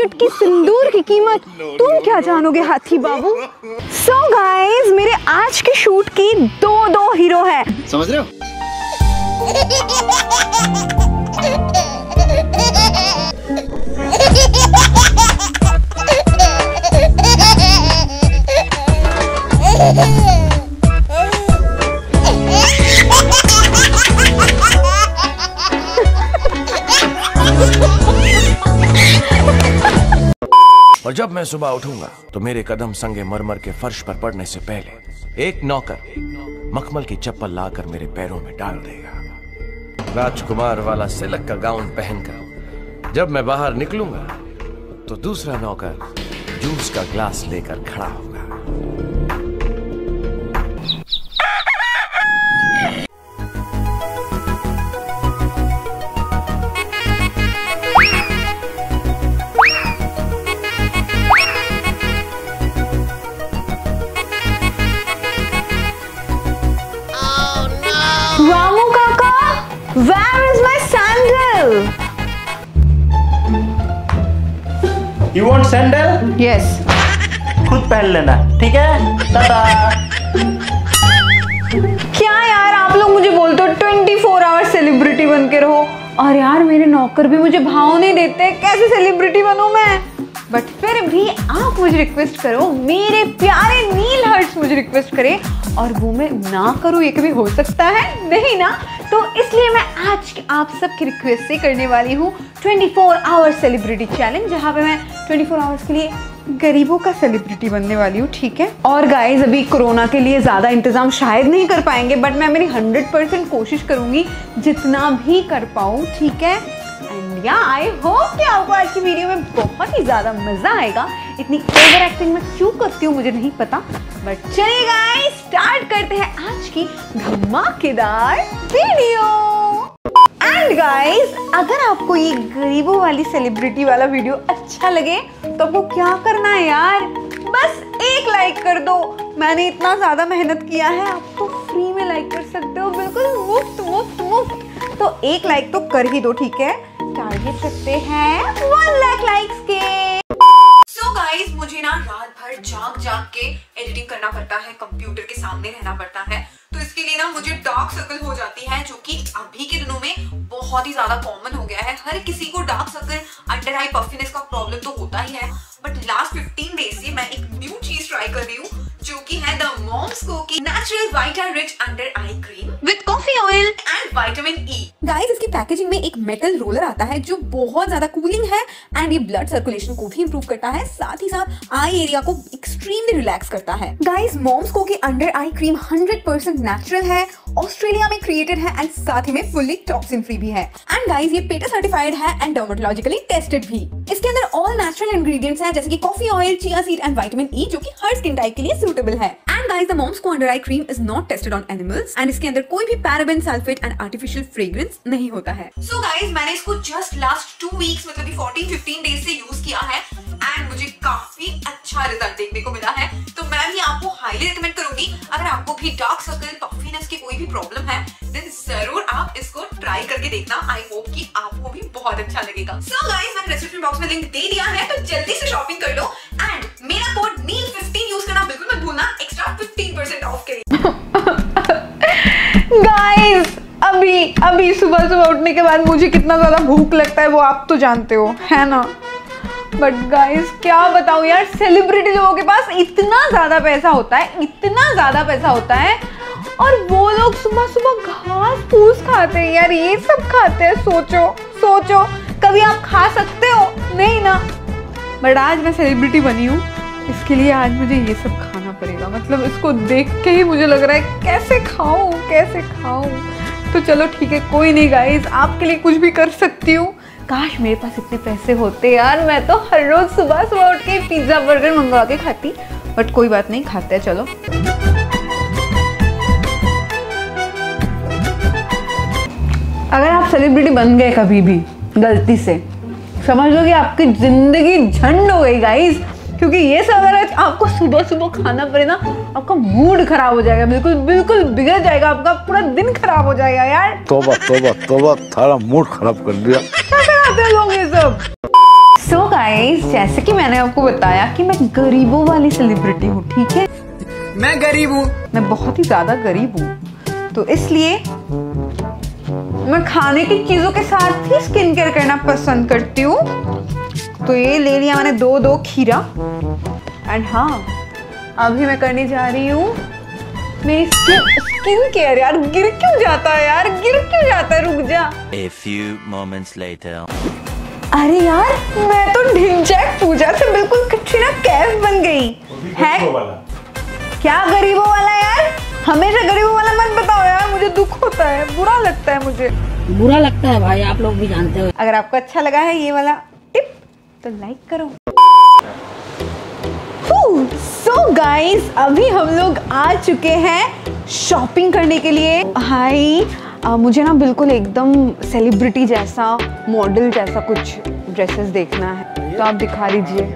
चुटकी सिंदूर की कीमत तुम क्या जानोगे हाथी बाबू। सो गाइस, मेरे आज के शूट की दो हीरो है, समझ रहे हो? और जब मैं सुबह उठूंगा तो मेरे कदम संगे मरमर के फर्श पर पड़ने से पहले एक नौकर मखमल की चप्पल लाकर मेरे पैरों में डाल देगा। राजकुमार वाला सिल्क का गाउन पहनकर जब मैं बाहर निकलूंगा तो दूसरा नौकर जूस का ग्लास लेकर खड़ा होगा। रामू काका, where is my sandal? You want sandal? Yes. खुद पहन लेना, ठीक है? टाटा। क्या यार, आप लोग मुझे बोलते हो 24 आवर सेलिब्रिटी बन के रहो, और यार मेरे नौकर भी मुझे भाव नहीं देते, कैसे सेलिब्रिटी बनूं मैं? बट फिर भी आप मुझे रिक्वेस्ट करो, मेरे प्यारे नील हर्ट्स मुझे रिक्वेस्ट करे और वो मैं ना करूं, ये कभी हो सकता है? नहीं ना। तो इसलिए मैं आज आप सबकी रिक्वेस्ट से करने वाली हूँ 24 आवर सेलिब्रिटी चैलेंज, जहाँ पे मैं 24 आवर्स के लिए गरीबों का सेलिब्रिटी बनने वाली हूँ, ठीक है? और गाइज, अभी कोरोना के लिए ज़्यादा इंतजाम शायद नहीं कर पाएंगे, बट मैं मेरी 100% कोशिश करूँगी जितना भी कर पाऊँ, ठीक है? एंड या आई होप कि आपको आज की वीडियो में बहुत ही ज़्यादा मज़ा आएगा। इतनी ओवर एक्टिंग मैं क्यों करती हूँ मुझे नहीं पता, बट चलिए गाइस, स्टार्ट करते हैं आज की धमाकेदार वीडियो। एंड गाइस, अगर आपको ये गरीबों वाली सेलिब्रिटी वाला वीडियो अच्छा लगे तो आपको क्या करना है यार, बस एक लाइक कर दो। मैंने इतना ज्यादा मेहनत किया है, आप तो फ्री में लाइक कर सकते हो, बिल्कुल मुफ्त मुफ्त मुफ्त। तो एक लाइक तो कर ही दो, ठीक है? टारगेट रखते हैं 1 लाख लाइक्स के। सो गाइस, मुझे ना रात भर जाग के एडिटिंग करना पड़ता है, कंप्यूटर के सामने रहना पड़ता है, तो इसके लिए ना मुझे डार्क सर्कल हो जाती है, जो कि अभी के दिनों में बहुत ही ज्यादा कॉमन हो गया है। हर किसी को dark circle, under eye puffiness का प्रॉब्लम तो होता ही है। बट लास्ट 15 डेज से मैं एक न्यू चीज ट्राई कर रही हूँ, जो कि है द मॉम्सको की natural vita rich under eye cream with coffee oil and vitamin E. Guys, इसकी पैकेजिंग में एक मेटल रोलर आता है जो बहुत ज्यादा कूलिंग है, एंड ये ब्लड सर्कुलेशन को भी इंप्रूव करता है, साथ ही साथ आई एरिया को एक्सट्रीमली रिलैक्स करता है। गाइस, मॉम्सको की अंडर आई क्रीम 100% नेचुरल है, ऑस्ट्रेलिया में क्रिएटेड है, एंड साथ ही में फुल्ली टॉक्सिन फ्री भी है। एंड गाइस, ये पेटा सर्टिफाइड है एंड डर्मेटोलॉजिकली टेस्टेड भी। इसके अंदर ऑल नेचुरल इंग्रेडिएंट्स हैं, जैसे कि coffee oil, chia seed and vitamin E, जो कि हर स्किन टाइप के लिए सूटेबल है। And guys, the मॉम्सको under eye cream is not tested on animals, and इसके अंदर कोई भी paraben, sulphate and artificial fragrance नहीं होता है। सो गाइस, मैंने इसको जस्ट लास्ट 2 वीक्स मतलब 14-15 डेज से यूज किया है, एंड मुझे काफी अच्छा रिजल्ट देखने को मिला है। तो मैं भी आपको हाईली रिकमेंड करूंगी, अगर आपको भी डार्क सर्कल, पफिनेस की कोई भी प्रॉब्लम है, देन जरूर आप इसको ट्राई करके देखना। आई होप कि आपको भी बहुत अच्छा लगेगा। सो गाइस, मैंने डिस्क्रिप्शन बॉक्स में लिंक दे दिया है, तो जल्दी से शॉपिंग कर लो, एंड मेरा कोड NEEL15 यूज करना बिल्कुल मत भूलना, एक्स्ट्रा 15% ऑफ के लिए। गाइस, अभी सुबह उठने के बाद मुझे कितना ज्यादा भूख लगता है वो आप तो जानते हो, है ना? बट गाइस, क्या बताऊं यार, सेलिब्रिटी लोगों के पास इतना ज्यादा पैसा होता है, और वो लोग सुबह सुबह घास फूस खाते हैं यार, ये सब खाते हैं। सोचो कभी आप खा सकते हो? नहीं ना। बट आज मैं सेलिब्रिटी बनी हूँ, इसके लिए आज मुझे ये सब खाना पड़ेगा। मतलब इसको देख के ही मुझे लग रहा है कैसे खाऊं। तो चलो ठीक है, कोई नहीं गाइस, आपके लिए कुछ भी कर सकती हूँ। काश मेरे पास इतने पैसे होते यार, मैं तो हर रोज सुबह उठ के पिज्जा बर्गर मंगवा के खाती। बट कोई बात नहीं, खाते हैं, चलो। अगर आप सेलिब्रिटी बन गए कभी भी गलती से, समझ लो कि आपकी जिंदगी झंड हो गई गाइस, क्योंकि ये सब अगर आपको सुबह खाना पड़े ना, आपका मूड खराब हो जाएगा, बिल्कुल बिगड़ जाएगा, आपका पूरा दिन खराब हो जाएगा यार। तोबा थारा मूड खराब कर दिया। क्या कराते हैं लोग ये सब? सो गाइस, जैसे कि मैंने आपको बताया कि मैं गरीबों वाली सेलिब्रिटी हूँ, ठीक है? मैं गरीब हूँ, मैं बहुत ही ज्यादा गरीब हूँ, तो इसलिए मैं खाने की चीजों के साथ ही स्किन केयर करना पसंद करती हूँ। तो ये ले लिया मैंने दो खीरा। एंड हाँ, अभी मैं करने जा रही हूँ मेरी स्किन केयर। यार गिर क्यों जाता है यार, गिर क्यों जाता है, रुक जा। A few moments later. अरे यार, मैं तो ढिंचैक पूजा से बिल्कुल कटरीना कैफ बन गई है। क्या गरीबों वाला यार, हमेशा गरीबों वाला मत बताओ यार, मुझे दुख होता है, बुरा लगता है मुझे। बुरा लगता है भाई, आप लोग भी जानते हो। अगर आपको अच्छा लगा है ये वाला टिप तो लाइक करो। सो गाइस, अभी हम लोग आ चुके हैं शॉपिंग करने के लिए। हाय, मुझे ना बिल्कुल एकदम सेलिब्रिटी जैसा, मॉडल जैसा कुछ ड्रेसेस देखना है, तो आप दिखा लीजिए।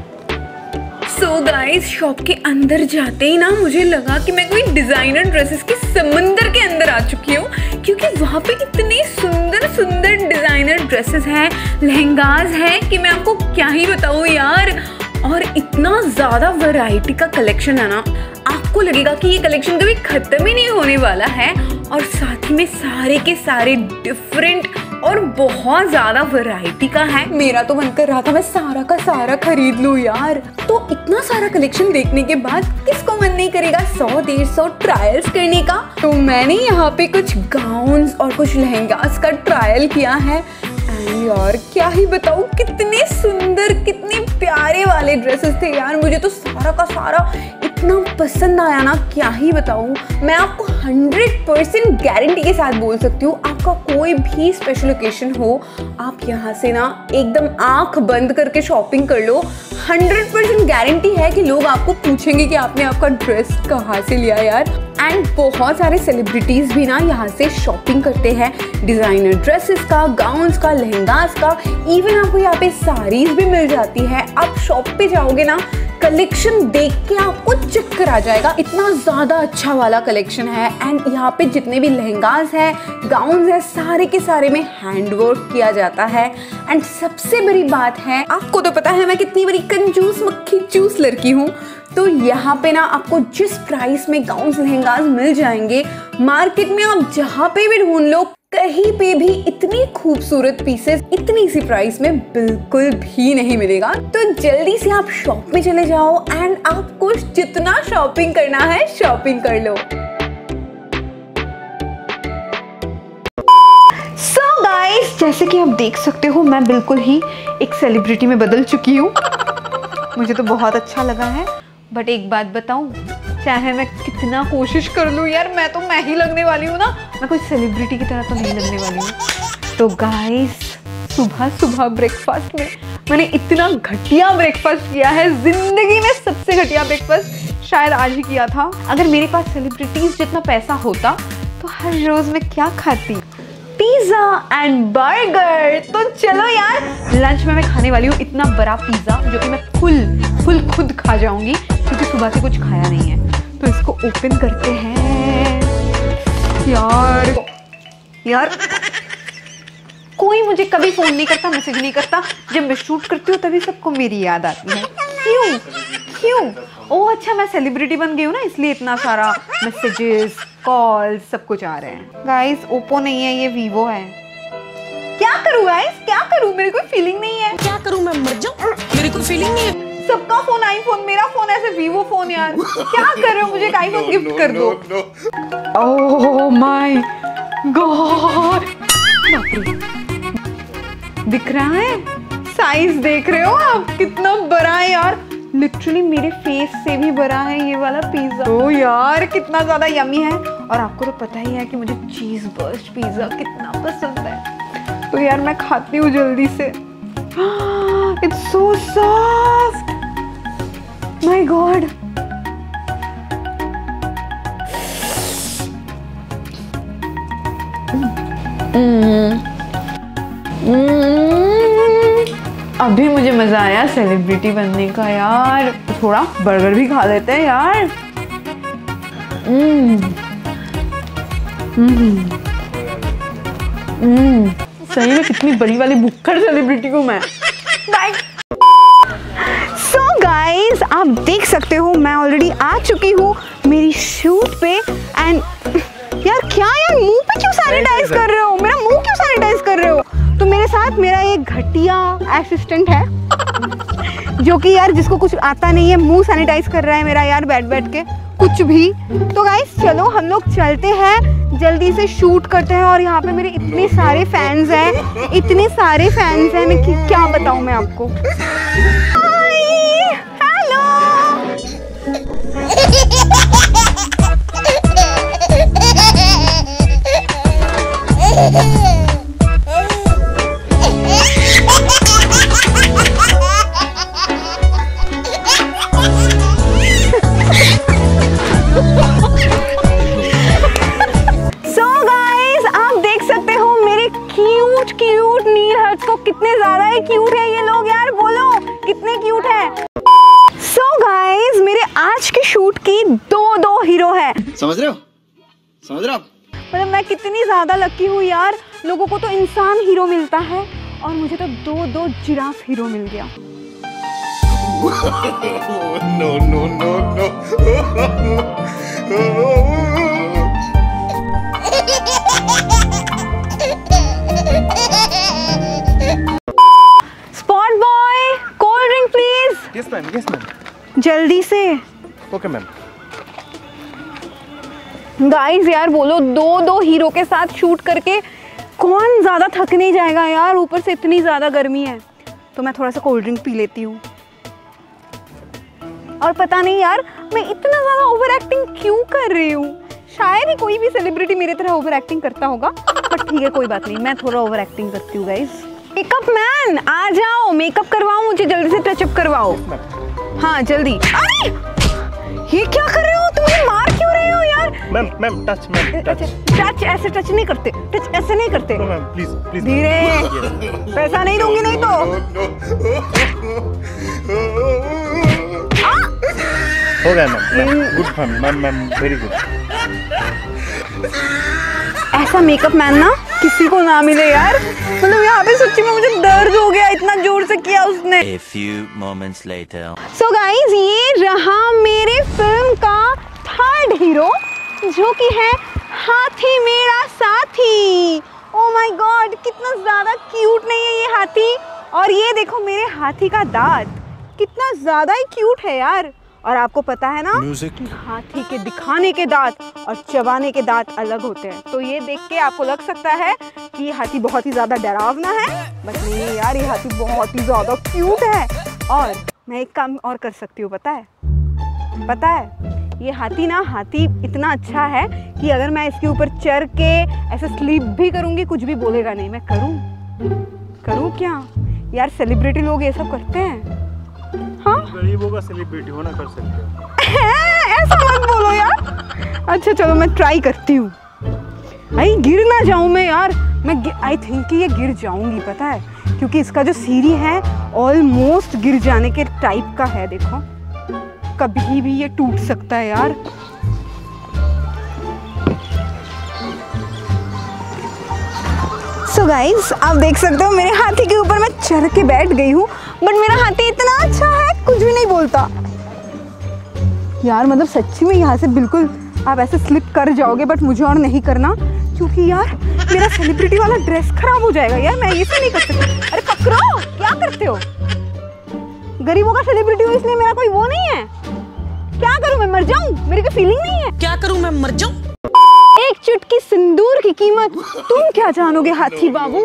सो गाइस, शॉप के अंदर जाते ही ना मुझे लगा कि मैं कोई डिजाइनर ड्रेसेस के समंदर के अंदर आ चुकी हूँ, क्योंकि वहाँ पे इतनी सुंदर सुंदर डिजाइनर ड्रेसेस हैं, लहंगाज हैं कि मैं आपको क्या ही बताऊँ यार। और इतना ज़्यादा वैरायटी का कलेक्शन है ना, आपको लगेगा कि ये कलेक्शन कभी ख़त्म ही नहीं होने वाला है। और साथ ही में सारे के सारे डिफरेंट और बहुत ज़्यादा वैरायटी का है। मेरा तो मन कर रहा था मैं सारा का सारा खरीद लूँ यार। तो इतना सारा कलेक्शन देखने के बाद किसको मन नहीं करेगा 100-150 ट्रायल्स करने का। तो मैंने यहाँ पे कुछ गाउन्स और कुछ लहंगास का ट्रायल किया है। एंड यार क्या ही बताऊँ, कितने सुंदर कितने प्यारे वाले ड्रेसेस थे यार। मुझे तो सारा का सारा इतना पसंद आया ना, क्या ही बताऊँ। मैं आपको 100% गारंटी के साथ बोल सकती हूँ, आपका कोई भी स्पेशल ओकेशन हो, आप यहाँ से ना एकदम आंख बंद करके शॉपिंग कर लो। 100% गारंटी है कि लोग आपको पूछेंगे कि आपने आपका ड्रेस कहाँ से लिया यार। एंड बहुत सारे सेलिब्रिटीज भी ना यहाँ से शॉपिंग करते हैं, डिजाइनर ड्रेसेस का, गाउन्स का, लहंगास का, इवन आपको यहाँ पे साड़ीज भी मिल जाती है। आप शॉप पे जाओगे ना, कलेक्शन देख के आपको चक्कर आ जाएगा, इतना ज़्यादा अच्छा वाला कलेक्शन है। एंड यहाँ पे जितने भी लहंगास हैं, गाउन्स हैं, सारे के सारे में हैंडवर्क किया जाता है। एंड सबसे बड़ी बात है, आपको तो पता है मैं कितनी बड़ी कंजूस मक्खी चूस लड़की हूँ, तो यहाँ पे ना आपको जिस प्राइस में गाउन्स लहंगास मिल जाएंगे, मार्केट में आप जहाँ पे भी ढूंढ लो, कहीं पे भी इतनी खूबसूरत पीसेस इतनी सी प्राइस में बिल्कुल भी नहीं मिलेगा। तो जल्दी से आप शॉप में चले जाओ एंड आपको जितना शॉपिंग करना है शॉपिंग कर लो। सो गाइस, जैसे कि आप देख सकते हो मैं बिल्कुल ही एक सेलिब्रिटी में बदल चुकी हूँ। मुझे तो बहुत अच्छा लगा है। बट एक बात बताऊं, चाहे मैं कितना कोशिश कर लूँ यार, मैं ही लगने वाली हूँ ना, मैं कोई सेलिब्रिटी की तरह तो नहीं लगने वाली हूँ। तो गाइस, सुबह सुबह ब्रेकफास्ट में मैंने इतना घटिया ब्रेकफास्ट किया है, जिंदगी में सबसे घटिया ब्रेकफास्ट शायद आज ही किया था। अगर मेरे पास सेलिब्रिटीज जितना पैसा होता तो हर रोज मैं क्या खाती, पिज्जा एंड बर्गर। तो चलो यार, लंच में मैं खाने वाली हूँ इतना बड़ा पिज्जा, जो कि मैं फुल खुद खा जाऊंगी, क्योंकि सुबह से कुछ खाया नहीं है। तो इसको ओपन करते हैं। यार कोई मुझे कभी फोन नहीं करता, मैसेज नहीं करता। जब मैं शूट करती हूँ तभी सबको मेरी याद आती है। क्यों? ओह अच्छा, मैं सेलिब्रिटी बन गई हूँ ना, इसलिए इतना सारा मैसेजेस, कॉल सब कुछ आ रहे हैं। गाइस, ओप्पो नहीं है, ये वीवो है। क्या करूँ गाइस, क्या करूँ? मेरी कोई फीलिंग नहीं है। क्या करूं, मैं मर जाऊं? मेरी कोई फीलिंग नहीं है। सबका फोन आईफोन, मेरा फोन ऐसे वीवो फोन यार। क्या कर रहे हो? मुझे एक आईफोन गिफ्ट कर दो। ओह माय गॉड, दिख रहा है? साइज देख रहे हो आप, कितना बड़ा है यार। लिटरली मेरे फेस से भी बड़ा है ये वाला पिज्जा। ओ यार, कितना ज्यादा यमी है। और आपको तो पता ही है कि मुझे चीज बर्स्ट पिज्जा कितना पसंद है। तो यार मैं खाती हूँ जल्दी से। It's so soft, my God. अभी मुझे मजा आया सेलिब्रिटी बनने का यार। थोड़ा बर्गर भी खा लेते हैं यार। सही में कितनी बड़ी वाली भुक्खड़ सेलिब्रिटी हूँ मैं। बाय। सो गाइस, आप देख सकते हो मैं ऑलरेडी आ चुकी हूँ मेरी शूट पे। एंड यार क्या यार, मुंह पे क्यों सैनिटाइज कर रहे हो? मेरा मुंह क्यों सैनिटाइज कर रहे हो? तो मेरे साथ मेरा एक घटिया असिस्टेंट है जो कि यार जिसको कुछ आता नहीं है, मुंह सैनिटाइज कर रहा है मेरा यार बैठ बैठ के कुछ भी। तो गाइस चलो हम लोग चलते हैं, जल्दी से शूट करते हैं। और यहाँ पे मेरे इतने सारे फैंस हैं, इतने सारे फैंस हैं, मैं क्या बताऊँ मैं आपको। हेलो कितने ज्यादा ही क्यूट है ये लोग यार, बोलो कितने क्यूट है। सो गाइस, मेरे आज के शूट की दो हीरो है। समझ रहे हो? समझ रहे हो? मतलब मैं कितनी ज्यादा लकी हूँ यार, लोगों को तो इंसान हीरो मिलता है और मुझे तो दो जिराफ हीरो मिल गया। No no no no. Spot boy, cold drink please. Yes ma'am, yes ma'am. जल्दी से। Okay ma'am. गाइस यार बोलो, दो हीरो के साथ शूट करके कौन ज्यादा थक नहीं जाएगा यार, ऊपर से इतनी ज्यादा गर्मी है। तो मैं थोड़ा सा कोल्ड ड्रिंक पी लेती हूँ। और पता नहीं यार मैं इतना ज्यादा ओवर एक्टिंग क्यों कर रही हूँ, शायद ही कोई भी सेलिब्रिटी मेरे तरह ओवर एक्टिंग करता होगा, बट ठीक है कोई बात नहीं, मैं थोड़ा ओवर एक्टिंग करती हूँ गाइस। मेकअप मैन आ जाओ, मेकअप करवाओ मुझे, जल्दी से टचअप करवाओ। हाँ जल्दी। अरे ये क्या कर रहे हो तुम, मुझे मार क्यों रहे हो यार? Ma'am touch, ma'am touch. Touch ऐसे टच नहीं करते, टच ऐसे नहीं करते। Ma'am please please. धीरे, पैसा नहीं दूंगी नहीं तो। हो गया ma'am, good ma'am, ma'am very good. ऐसा मेकअप मैन ना किसी को ना मिले यार, मतलब यहाँ पे सच्ची में मुझे दर्द हो गया, इतना जोर से किया उसने। A few moments later. So guys, ये रहा मेरे फिल्म का थर्ड हीरो जो कि है हाथी मेरा साथी। Oh my God, कितना ज्यादा क्यूट नहीं है ये हाथी। और ये देखो मेरे हाथी का दांत कितना ज्यादा ही क्यूट है यार। और आपको पता है ना कि हाथी के दिखाने के दांत और चबाने के दांत अलग होते हैं। तो ये देख के आपको लग सकता है कि ये हाथी बहुत ही ज्यादा डरावना है, बट नहीं यार, ये हाथी बहुत ही ज्यादा क्यूट है। और मैं एक काम और कर सकती हूँ, पता है ये हाथी इतना अच्छा है कि अगर मैं इसके ऊपर चढ़ के ऐसे स्लीप भी करूँगी कुछ भी बोलेगा नहीं। मैं करूँ क्या यार, सेलिब्रिटी लोग ये सब करते हैं। हाँ गरीबों का सेलिब्रिटी होना कर सकते हो। ऐसा मत बोलो यार। अच्छा चलो मैं ट्राई करती हूँ। आई गिर ना जाऊँ मैं यार, आई थिंक कि ये गिर जाऊंगी, पता है क्योंकि इसका जो सीढ़ी है ऑलमोस्ट गिर जाने के टाइप का है। देखो कभी भी ये टूट सकता है यार। सो गाइस, आप देख सकते हो मेरे हाथी के ऊपर मैं चढ़ के बैठ गई हूँ, बट मेरा हाथी इतना अच्छा है कुछ भी नहीं बोलता यार। मतलब सच्ची में यहाँ से बिल्कुल आप ऐसे स्लिप कर जाओगे, बट मुझे और नहीं करना क्योंकि यार मेरा सेलिब्रिटी वाला ड्रेस खराब हो जाएगा यार, मैं ये से नहीं कर सकती। अरे पकड़ो, क्या करते हो? गरीबों का सेलिब्रिटी हो इसलिए मेरा कोई वो नहीं है। क्या करूं मैं, मर जाऊं? मेरी कोई फीलिंग नहीं है। क्या करूं मैं, मर जाऊं? एक चुटकी सिंदूर की कीमत तुम क्या जानोगे हाथी बाबू।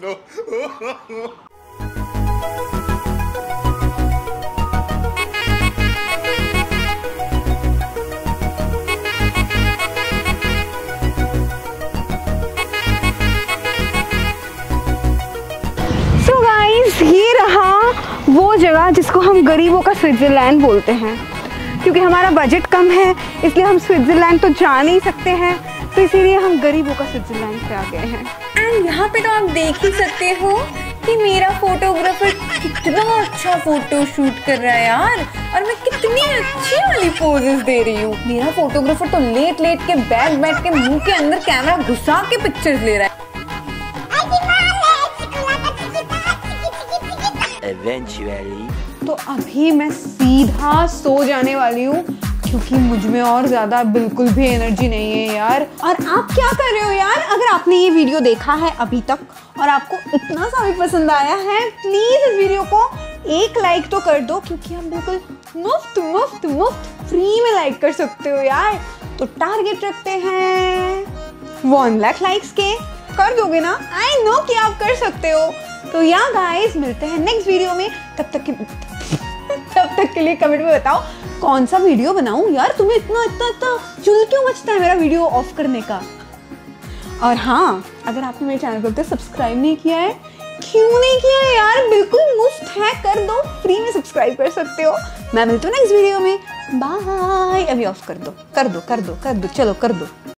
सो गाइस, ये रहा वो जगह जिसको हम गरीबों का स्विट्जरलैंड बोलते हैं। क्योंकि हमारा बजट कम है इसलिए हम स्विट्जरलैंड तो जा नहीं सकते हैं, तो इसीलिए हम गरीबों का स्विट्जरलैंड पे आ गए हैं। एंड यहाँ पे तो आप देख ही सकते हो कि मेरा फोटोग्राफर कितना अच्छा फोटो शूट कर रहा है यार, और मैं कितनी अच्छी वाली पोजेस दे रही हूँ। मेरा फोटोग्राफर तो लेट के बैठ के मुंह के अंदर कैमरा घुसा के पिक्चर्स ले रहा है। eventually. तो अभी मैं सीधा सो जाने वाली हूँ क्योंकि मुझ में और ज्यादा बिल्कुल भी एनर्जी नहीं है यार। और आप क्या कर रहे हो यार? अगर आपने ये वीडियो देखा है अभी तक और आपको इतना सा भी पसंद आया है, प्लीज इस वीडियो को एक लाइक तो कर दो, क्योंकि आप बिल्कुल मुफ्त मुफ्त मुफ्त फ्री में लाइक कर सकते हो यार। तो टारगेट रखते हैं 1 लाख लाइक्स के। कर दोगे ना? आई नो कि आप कर सकते हो। तो या गाइस, मिलते हैं नेक्स्ट वीडियो में। तब तक के लिए कमेंट में बताओ कौन सा वीडियो बनाऊं यार। तुम्हें इतना चुल क्यों मचता है मेरा वीडियो ऑफ करने का? और हाँ, अगर आपने मेरे चैनल को अब तक सब्सक्राइब नहीं किया है, क्यों नहीं किया है यार? बिल्कुल मुफ्त है, कर दो, फ्री में सब्सक्राइब कर सकते हो। मैं मिलती हूँ नेक्स्ट वीडियो में। बाय। अभी ऑफ कर दो, चलो कर दो।